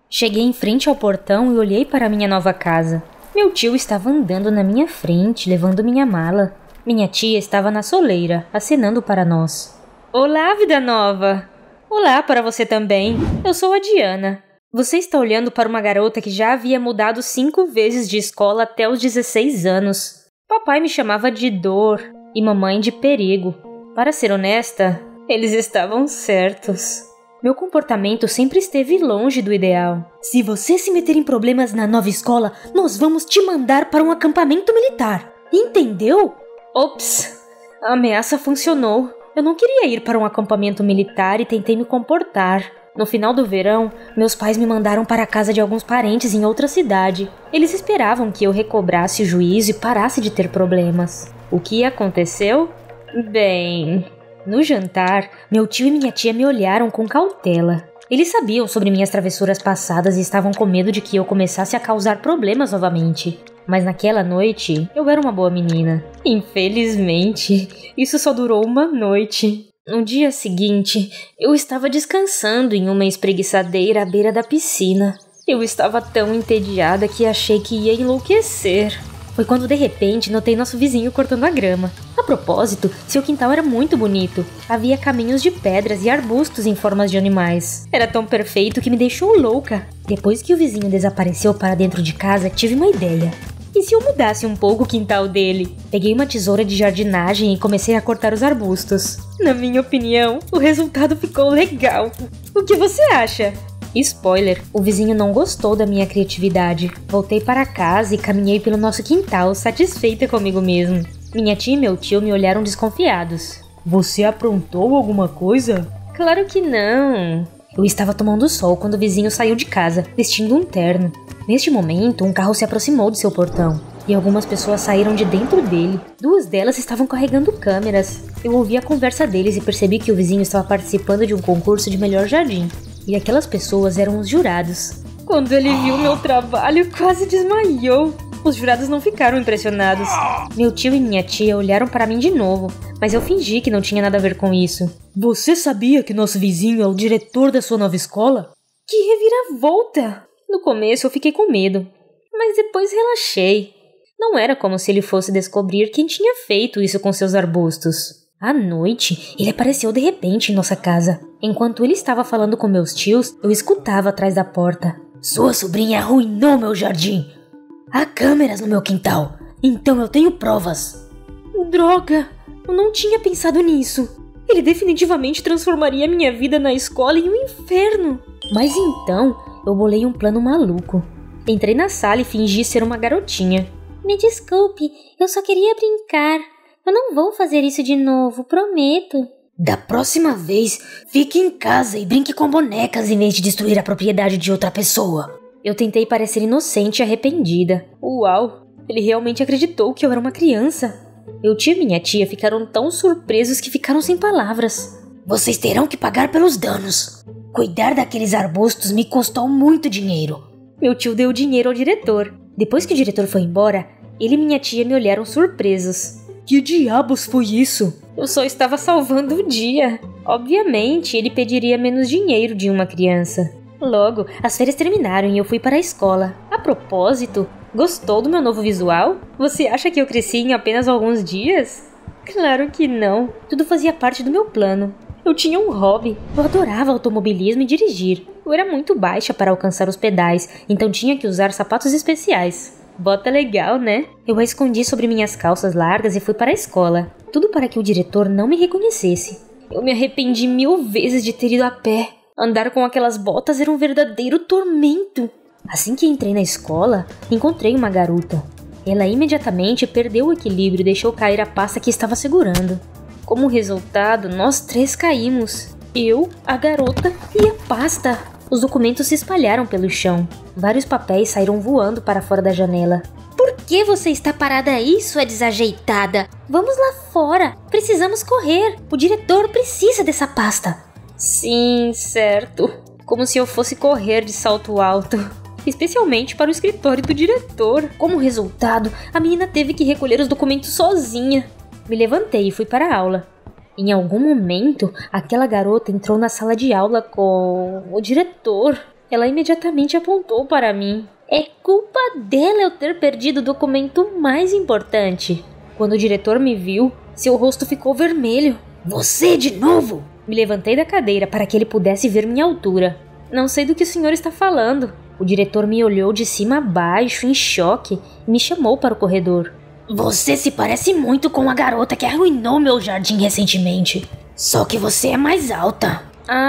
Cheguei em frente ao portão e olhei para minha nova casa. Meu tio estava andando na minha frente, levando minha mala. Minha tia estava na soleira, acenando para nós. Olá, vida nova! Olá para você também. Eu sou a Diana. Você está olhando para uma garota que já havia mudado 5 vezes de escola até os 16 anos. Papai me chamava de Dor e mamãe de Perigo. Para ser honesta, eles estavam certos. Meu comportamento sempre esteve longe do ideal. Se você se meter em problemas na nova escola, nós vamos te mandar para um acampamento militar. Entendeu? Ops, a ameaça funcionou. Eu não queria ir para um acampamento militar e tentei me comportar. No final do verão, meus pais me mandaram para a casa de alguns parentes em outra cidade. Eles esperavam que eu recobrasse o juízo e parasse de ter problemas. O que aconteceu? Bem... No jantar, meu tio e minha tia me olharam com cautela. Eles sabiam sobre minhas travessuras passadas e estavam com medo de que eu começasse a causar problemas novamente. Mas naquela noite, eu era uma boa menina. Infelizmente, isso só durou uma noite. No dia seguinte, eu estava descansando em uma espreguiçadeira à beira da piscina. Eu estava tão entediada que achei que ia enlouquecer. Foi quando de repente notei nosso vizinho cortando a grama. A propósito, seu quintal era muito bonito. Havia caminhos de pedras e arbustos em formas de animais. Era tão perfeito que me deixou louca. Depois que o vizinho desapareceu para dentro de casa, tive uma ideia. E se eu mudasse um pouco o quintal dele? Peguei uma tesoura de jardinagem e comecei a cortar os arbustos. Na minha opinião, o resultado ficou legal. O que você acha? Spoiler, o vizinho não gostou da minha criatividade. Voltei para casa e caminhei pelo nosso quintal, satisfeita comigo mesmo. Minha tia e meu tio me olharam desconfiados. Você aprontou alguma coisa? Claro que não. Eu estava tomando sol quando o vizinho saiu de casa, vestindo um terno. Neste momento, um carro se aproximou de seu portão e algumas pessoas saíram de dentro dele. 2 delas estavam carregando câmeras. Eu ouvi a conversa deles e percebi que o vizinho estava participando de um concurso de melhor jardim. E aquelas pessoas eram os jurados. Quando ele viu meu trabalho, quase desmaiou. Os jurados não ficaram impressionados. Meu tio e minha tia olharam para mim de novo, mas eu fingi que não tinha nada a ver com isso. Você sabia que nosso vizinho é o diretor da sua nova escola? Que reviravolta! No começo eu fiquei com medo, mas depois relaxei. Não era como se ele fosse descobrir quem tinha feito isso com seus arbustos. À noite, ele apareceu de repente em nossa casa. Enquanto ele estava falando com meus tios, eu escutava atrás da porta. Sua sobrinha arruinou meu jardim. Há câmeras no meu quintal, então eu tenho provas. Droga, eu não tinha pensado nisso. Ele definitivamente transformaria minha vida na escola em um inferno. Mas então, eu bolei um plano maluco. Entrei na sala e fingi ser uma garotinha. Me desculpe, eu só queria brincar. Eu não vou fazer isso de novo, prometo. Da próxima vez, fique em casa e brinque com bonecas em vez de destruir a propriedade de outra pessoa. Eu tentei parecer inocente e arrependida. Uau, ele realmente acreditou que eu era uma criança. Meu tio e minha tia ficaram tão surpresos que ficaram sem palavras. Vocês terão que pagar pelos danos. Cuidar daqueles arbustos me custou muito dinheiro. Meu tio deu dinheiro ao diretor. Depois que o diretor foi embora, ele e minha tia me olharam surpresos. Que diabos foi isso? Eu só estava salvando o dia. Obviamente, ele pediria menos dinheiro de uma criança. Logo, as férias terminaram e eu fui para a escola. A propósito, gostou do meu novo visual? Você acha que eu cresci em apenas alguns dias? Claro que não. Tudo fazia parte do meu plano. Eu tinha um hobby. Eu adorava automobilismo e dirigir. Eu era muito baixa para alcançar os pedais, então tinha que usar sapatos especiais. Bota legal, né? Eu a escondi sobre minhas calças largas e fui para a escola. Tudo para que o diretor não me reconhecesse. Eu me arrependi 1000 vezes de ter ido a pé. Andar com aquelas botas era um verdadeiro tormento. Assim que entrei na escola, encontrei uma garota. Ela imediatamente perdeu o equilíbrio e deixou cair a pasta que estava segurando. Como resultado, nós 3 caímos. Eu, a garota e a pasta. Os documentos se espalharam pelo chão. Vários papéis saíram voando para fora da janela. Por que você está parada aí, sua desajeitada? Vamos lá fora. Precisamos correr. O diretor precisa dessa pasta. Sim, certo. Como se eu fosse correr de salto alto. Especialmente para o escritório do diretor. Como resultado, a menina teve que recolher os documentos sozinha. Me levantei e fui para a aula. Em algum momento, aquela garota entrou na sala de aula com o diretor. Ela imediatamente apontou para mim. É culpa dela eu ter perdido o documento mais importante. Quando o diretor me viu, seu rosto ficou vermelho. Você de novo? Me levantei da cadeira para que ele pudesse ver minha altura. Não sei do que o senhor está falando. O diretor me olhou de cima a baixo, em choque, e me chamou para o corredor. Você se parece muito com a garota que arruinou meu jardim recentemente. Só que você é mais alta.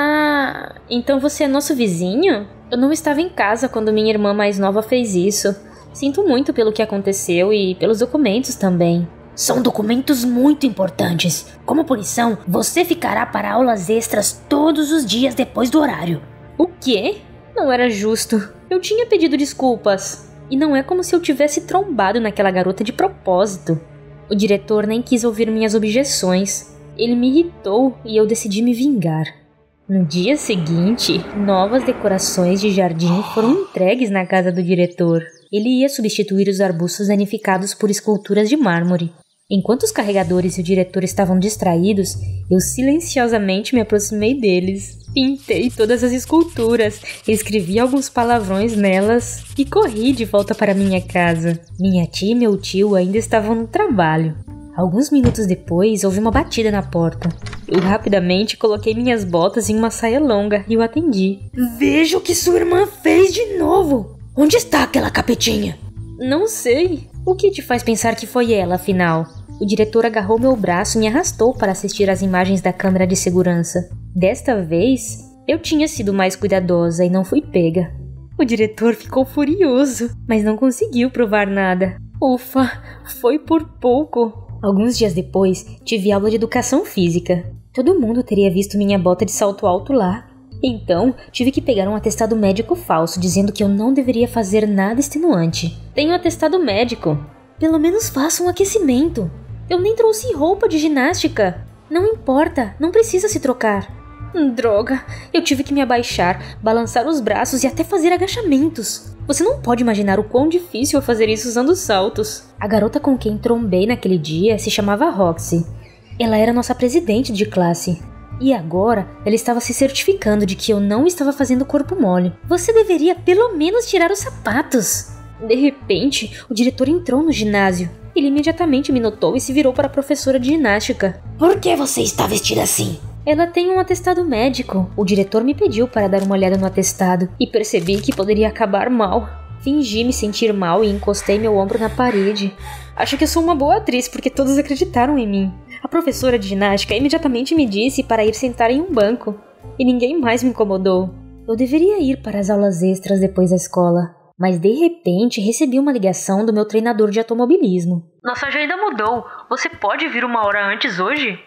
Ah, então você é nosso vizinho? Eu não estava em casa quando minha irmã mais nova fez isso. Sinto muito pelo que aconteceu e pelos documentos também. São documentos muito importantes. Como punição, você ficará para aulas extras todos os dias depois do horário. O quê? Não era justo. Eu tinha pedido desculpas. E não é como se eu tivesse trombado naquela garota de propósito. O diretor nem quis ouvir minhas objeções. Ele me irritou e eu decidi me vingar. No dia seguinte, novas decorações de jardim foram entregues na casa do diretor. Ele ia substituir os arbustos danificados por esculturas de mármore. Enquanto os carregadores e o diretor estavam distraídos, eu silenciosamente me aproximei deles. Pintei todas as esculturas, escrevi alguns palavrões nelas e corri de volta para minha casa. Minha tia e meu tio ainda estavam no trabalho. Alguns minutos depois, houve uma batida na porta. Eu rapidamente coloquei minhas botas em uma saia longa e o atendi. Veja o que sua irmã fez de novo! Onde está aquela capetinha? Não sei. O que te faz pensar que foi ela, afinal? O diretor agarrou meu braço e me arrastou para assistir às imagens da câmera de segurança. Desta vez, eu tinha sido mais cuidadosa e não fui pega. O diretor ficou furioso, mas não conseguiu provar nada. Ufa, foi por pouco. Alguns dias depois, tive aula de educação física. Todo mundo teria visto minha bota de salto alto lá. Então, tive que pegar um atestado médico falso, dizendo que eu não deveria fazer nada extenuante. Tenho atestado médico. Pelo menos faça um aquecimento. Eu nem trouxe roupa de ginástica. Não importa, não precisa se trocar. Droga, eu tive que me abaixar, balançar os braços e até fazer agachamentos. Você não pode imaginar o quão difícil é fazer isso usando saltos. A garota com quem trombei naquele dia se chamava Roxy. Ela era nossa presidente de classe. E agora, ela estava se certificando de que eu não estava fazendo corpo mole. Você deveria pelo menos tirar os sapatos. De repente, o diretor entrou no ginásio. Ele imediatamente me notou e se virou para a professora de ginástica. Por que você está vestida assim? Ela tem um atestado médico. O diretor me pediu para dar uma olhada no atestado e percebi que poderia acabar mal. Fingi me sentir mal e encostei meu ombro na parede. Acho que eu sou uma boa atriz porque todos acreditaram em mim. A professora de ginástica imediatamente me disse para ir sentar em um banco. E ninguém mais me incomodou. Eu deveria ir para as aulas extras depois da escola. Mas de repente recebi uma ligação do meu treinador de automobilismo. Nossa agenda mudou. Você pode vir uma hora antes hoje?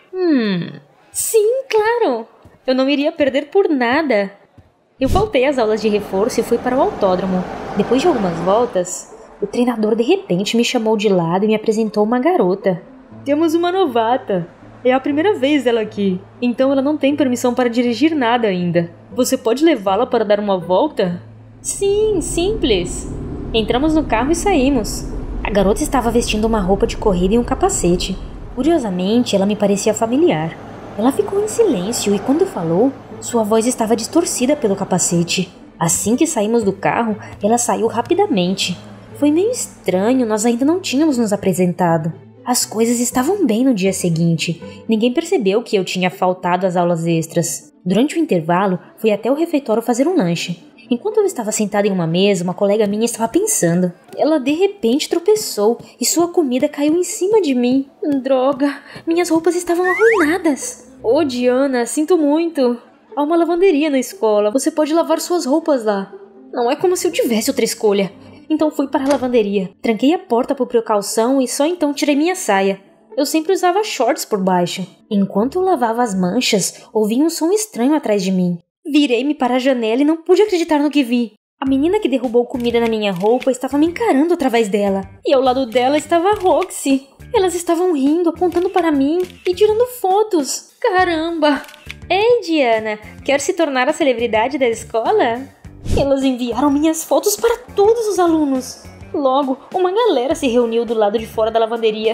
Sim, claro. Eu não iria perder por nada. Eu faltei às aulas de reforço e fui para o autódromo. Depois de algumas voltas, o treinador de repente me chamou de lado e me apresentou uma garota. Temos uma novata. É a primeira vez dela aqui, então ela não tem permissão para dirigir nada ainda. Você pode levá-la para dar uma volta? Sim, simples. Entramos no carro e saímos. A garota estava vestindo uma roupa de corrida e um capacete. Curiosamente, ela me parecia familiar. Ela ficou em silêncio e quando falou, sua voz estava distorcida pelo capacete. Assim que saímos do carro, ela saiu rapidamente. Foi meio estranho, nós ainda não tínhamos nos apresentado. As coisas estavam bem no dia seguinte. Ninguém percebeu que eu tinha faltado às aulas extras. Durante o intervalo, fui até o refeitório fazer um lanche. Enquanto eu estava sentada em uma mesa, uma colega minha estava pensando. Ela de repente tropeçou e sua comida caiu em cima de mim. Droga, minhas roupas estavam arruinadas. Ô, Diana, sinto muito. Há uma lavanderia na escola, você pode lavar suas roupas lá. Não é como se eu tivesse outra escolha. Então fui para a lavanderia. Tranquei a porta por precaução e só então tirei minha saia. Eu sempre usava shorts por baixo. Enquanto eu lavava as manchas, ouvi um som estranho atrás de mim. Virei-me para a janela e não pude acreditar no que vi. A menina que derrubou comida na minha roupa estava me encarando através dela. E ao lado dela estava a Roxy. Elas estavam rindo, apontando para mim e tirando fotos. Caramba! Ei, Diana, quer se tornar a celebridade da escola? Elas enviaram minhas fotos para todos os alunos. Logo, uma galera se reuniu do lado de fora da lavanderia.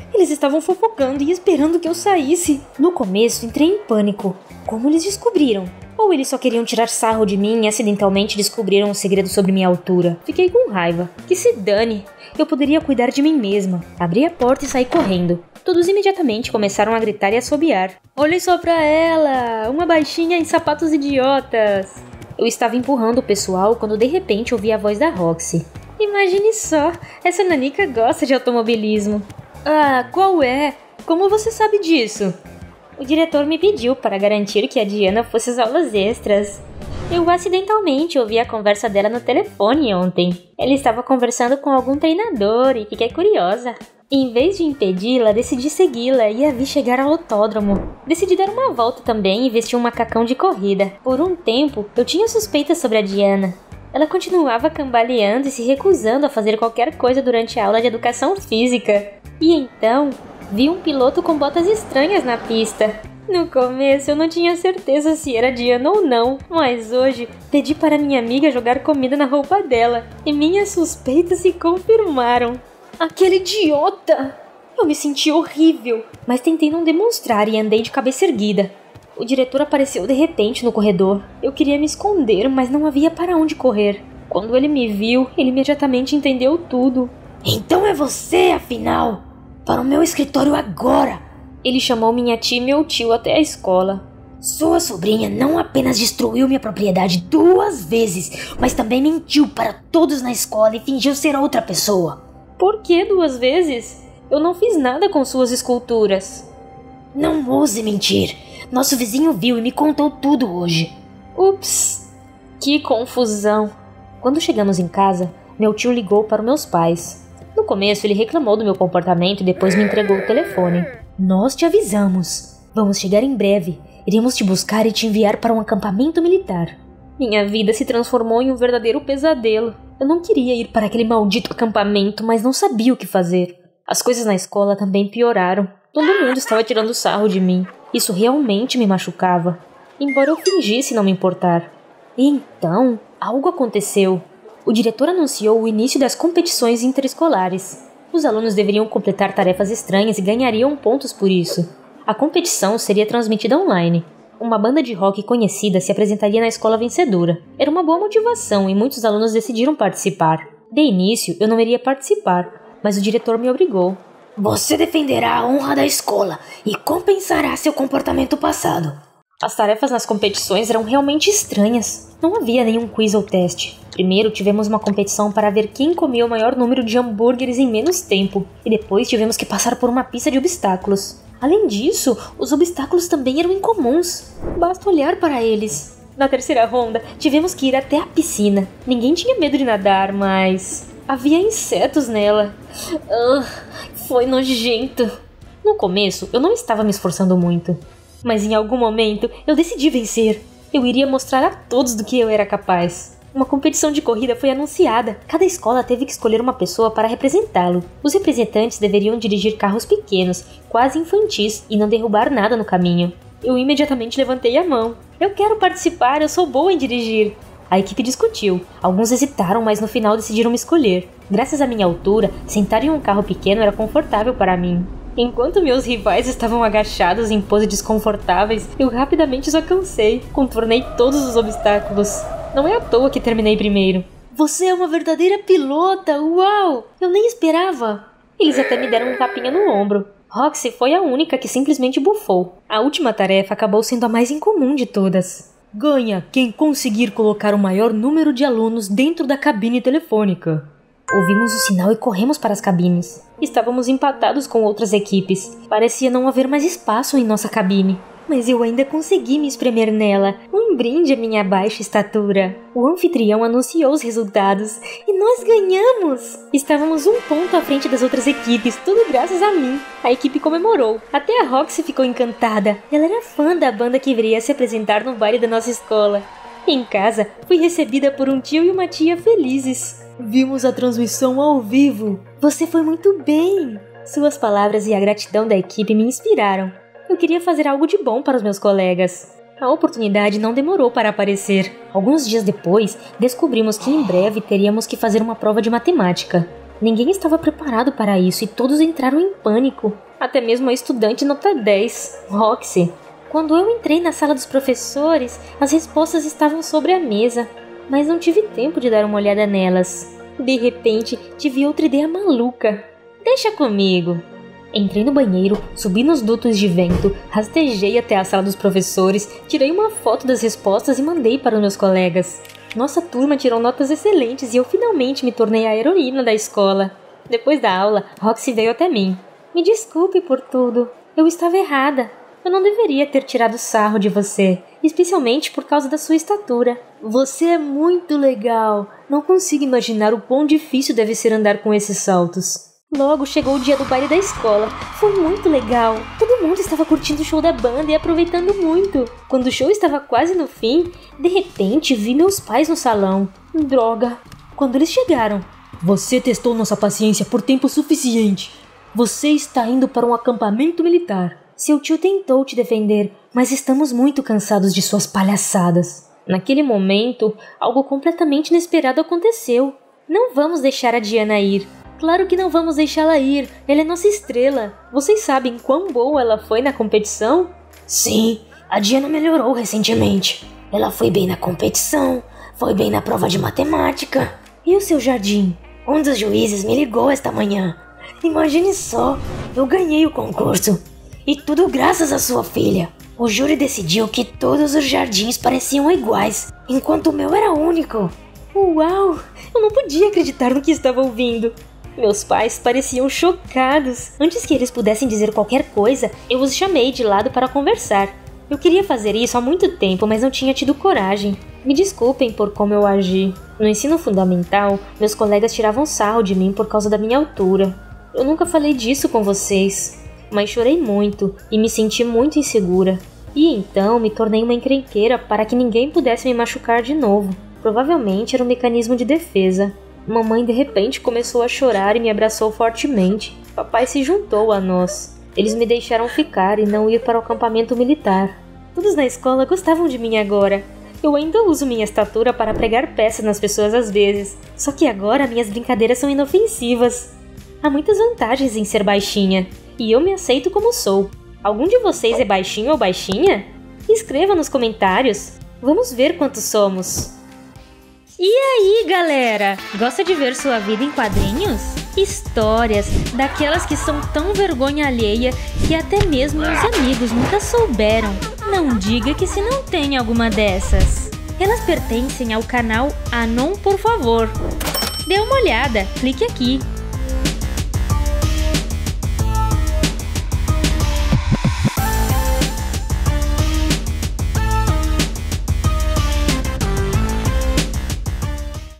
Eles estavam fofocando e esperando que eu saísse. No começo, entrei em pânico. Como eles descobriram? Ou eles só queriam tirar sarro de mim e acidentalmente descobriram um segredo sobre minha altura? Fiquei com raiva. Que se dane. Eu poderia cuidar de mim mesma. Abri a porta e saí correndo. Todos imediatamente começaram a gritar e assobiar. Olhem só pra ela! Uma baixinha em sapatos idiotas! Eu estava empurrando o pessoal quando de repente ouvi a voz da Roxy. Imagine só, essa nanica gosta de automobilismo. Ah, qual é? Como você sabe disso? O diretor me pediu para garantir que a Diana fosse às aulas extras. Eu acidentalmente ouvi a conversa dela no telefone ontem. Ela estava conversando com algum treinador e fiquei curiosa. Em vez de impedi-la, decidi segui-la e a vi chegar ao autódromo. Decidi dar uma volta também e vestir um macacão de corrida. Por um tempo, eu tinha suspeitas sobre a Diana. Ela continuava cambaleando e se recusando a fazer qualquer coisa durante a aula de educação física. E então, vi um piloto com botas estranhas na pista. No começo eu não tinha certeza se era Diana ou não, mas hoje pedi para minha amiga jogar comida na roupa dela e minhas suspeitas se confirmaram. Aquele idiota! Eu me senti horrível, mas tentei não demonstrar e andei de cabeça erguida. O diretor apareceu de repente no corredor. Eu queria me esconder, mas não havia para onde correr. Quando ele me viu, ele imediatamente entendeu tudo. Então é você, afinal! Para o meu escritório agora! Ele chamou minha tia e meu tio até a escola. Sua sobrinha não apenas destruiu minha propriedade 2 vezes, mas também mentiu para todos na escola e fingiu ser outra pessoa. Por que 2 vezes? Eu não fiz nada com suas esculturas. Não ouse mentir. Nosso vizinho viu e me contou tudo hoje. Ups, que confusão. Quando chegamos em casa, meu tio ligou para os meus pais. No começo ele reclamou do meu comportamento e depois me entregou o telefone. Nós te avisamos. Vamos chegar em breve. Iremos te buscar e te enviar para um acampamento militar. Minha vida se transformou em um verdadeiro pesadelo. Eu não queria ir para aquele maldito acampamento, mas não sabia o que fazer. As coisas na escola também pioraram. Todo mundo estava tirando sarro de mim. Isso realmente me machucava, embora eu fingisse não me importar. E então, algo aconteceu. O diretor anunciou o início das competições interescolares. Os alunos deveriam completar tarefas estranhas e ganhariam pontos por isso. A competição seria transmitida online. Uma banda de rock conhecida se apresentaria na escola vencedora. Era uma boa motivação e muitos alunos decidiram participar. De início, eu não iria participar, mas o diretor me obrigou. Você defenderá a honra da escola e compensará seu comportamento passado. As tarefas nas competições eram realmente estranhas. Não havia nenhum quiz ou teste. Primeiro tivemos uma competição para ver quem comeu o maior número de hambúrgueres em menos tempo. E depois tivemos que passar por uma pista de obstáculos. Além disso, os obstáculos também eram incomuns. Basta olhar para eles. Na terceira ronda, tivemos que ir até a piscina. Ninguém tinha medo de nadar, mas havia insetos nela. Foi nojento. No começo, eu não estava me esforçando muito. Mas em algum momento, eu decidi vencer. Eu iria mostrar a todos do que eu era capaz. Uma competição de corrida foi anunciada. Cada escola teve que escolher uma pessoa para representá-lo. Os representantes deveriam dirigir carros pequenos, quase infantis, e não derrubar nada no caminho. Eu imediatamente levantei a mão. Eu quero participar, eu sou boa em dirigir. A equipe discutiu. Alguns hesitaram, mas no final decidiram me escolher. Graças à minha altura, sentar em um carro pequeno era confortável para mim. Enquanto meus rivais estavam agachados em poses desconfortáveis, eu rapidamente os alcancei. Contornei todos os obstáculos. Não é à toa que terminei primeiro. Você é uma verdadeira pilota! Uau! Eu nem esperava! Eles até me deram um tapinha no ombro. Roxy foi a única que simplesmente bufou. A última tarefa acabou sendo a mais incomum de todas. Ganha quem conseguir colocar o maior número de alunos dentro da cabine telefônica. Ouvimos o sinal e corremos para as cabines. Estávamos empatados com outras equipes. Parecia não haver mais espaço em nossa cabine. Mas eu ainda consegui me espremer nela. Um brinde à minha baixa estatura. O anfitrião anunciou os resultados. E nós ganhamos! Estávamos 1 ponto à frente das outras equipes, tudo graças a mim. A equipe comemorou. Até a Roxy ficou encantada. Ela era fã da banda que viria se apresentar no baile da nossa escola. Em casa, fui recebida por um tio e uma tia felizes. Vimos a transmissão ao vivo. Você foi muito bem. Suas palavras e a gratidão da equipe me inspiraram. Eu queria fazer algo de bom para os meus colegas. A oportunidade não demorou para aparecer. Alguns dias depois, descobrimos que em breve teríamos que fazer uma prova de matemática. Ninguém estava preparado para isso e todos entraram em pânico. Até mesmo a estudante nota 10, Roxy. Quando eu entrei na sala dos professores, as respostas estavam sobre a mesa, mas não tive tempo de dar uma olhada nelas. De repente, tive outra ideia maluca. Deixa comigo. Entrei no banheiro, subi nos dutos de vento, rastejei até a sala dos professores, tirei uma foto das respostas e mandei para os meus colegas. Nossa turma tirou notas excelentes e eu finalmente me tornei a heroína da escola. Depois da aula, Roxy veio até mim. Me desculpe por tudo. Eu estava errada. Eu não deveria ter tirado sarro de você, especialmente por causa da sua estatura. Você é muito legal. Não consigo imaginar o quão difícil deve ser andar com esses saltos. Logo chegou o dia do baile da escola. Foi muito legal. Todo mundo estava curtindo o show da banda e aproveitando muito. Quando o show estava quase no fim, de repente vi meus pais no salão. Droga. Quando eles chegaram: você testou nossa paciência por tempo suficiente. Você está indo para um acampamento militar. Seu tio tentou te defender, mas estamos muito cansados de suas palhaçadas. Naquele momento, algo completamente inesperado aconteceu. Não vamos deixar a Diana ir. Claro que não vamos deixá-la ir. Ela é nossa estrela. Vocês sabem quão boa ela foi na competição? Sim, a Diana melhorou recentemente. Ela foi bem na competição, foi bem na prova de matemática. E o seu jardim? Um dos juízes me ligou esta manhã. Imagine só, eu ganhei o concurso. E tudo graças à sua filha. O júri decidiu que todos os jardins pareciam iguais, enquanto o meu era único. Uau! Eu não podia acreditar no que estava ouvindo. Meus pais pareciam chocados. Antes que eles pudessem dizer qualquer coisa, eu os chamei de lado para conversar. Eu queria fazer isso há muito tempo, mas não tinha tido coragem. Me desculpem por como eu agi. No ensino fundamental, meus colegas tiravam sarro de mim por causa da minha altura. Eu nunca falei disso com vocês, mas chorei muito e me senti muito insegura. E então me tornei uma encrenqueira para que ninguém pudesse me machucar de novo. Provavelmente era um mecanismo de defesa. Mamãe de repente começou a chorar e me abraçou fortemente. Papai se juntou a nós. Eles me deixaram ficar e não ir para o acampamento militar. Todos na escola gostavam de mim agora. Eu ainda uso minha estatura para pregar peças nas pessoas às vezes. Só que agora minhas brincadeiras são inofensivas. Há muitas vantagens em ser baixinha. E eu me aceito como sou. Algum de vocês é baixinho ou baixinha? Escreva nos comentários. Vamos ver quantos somos. E aí, galera? Gosta de ver sua vida em quadrinhos? Histórias, daquelas que são tão vergonha alheia que até mesmo meus amigos nunca souberam. Não diga que se não tem alguma dessas. Elas pertencem ao canal Anon, por favor. Dê uma olhada, clique aqui.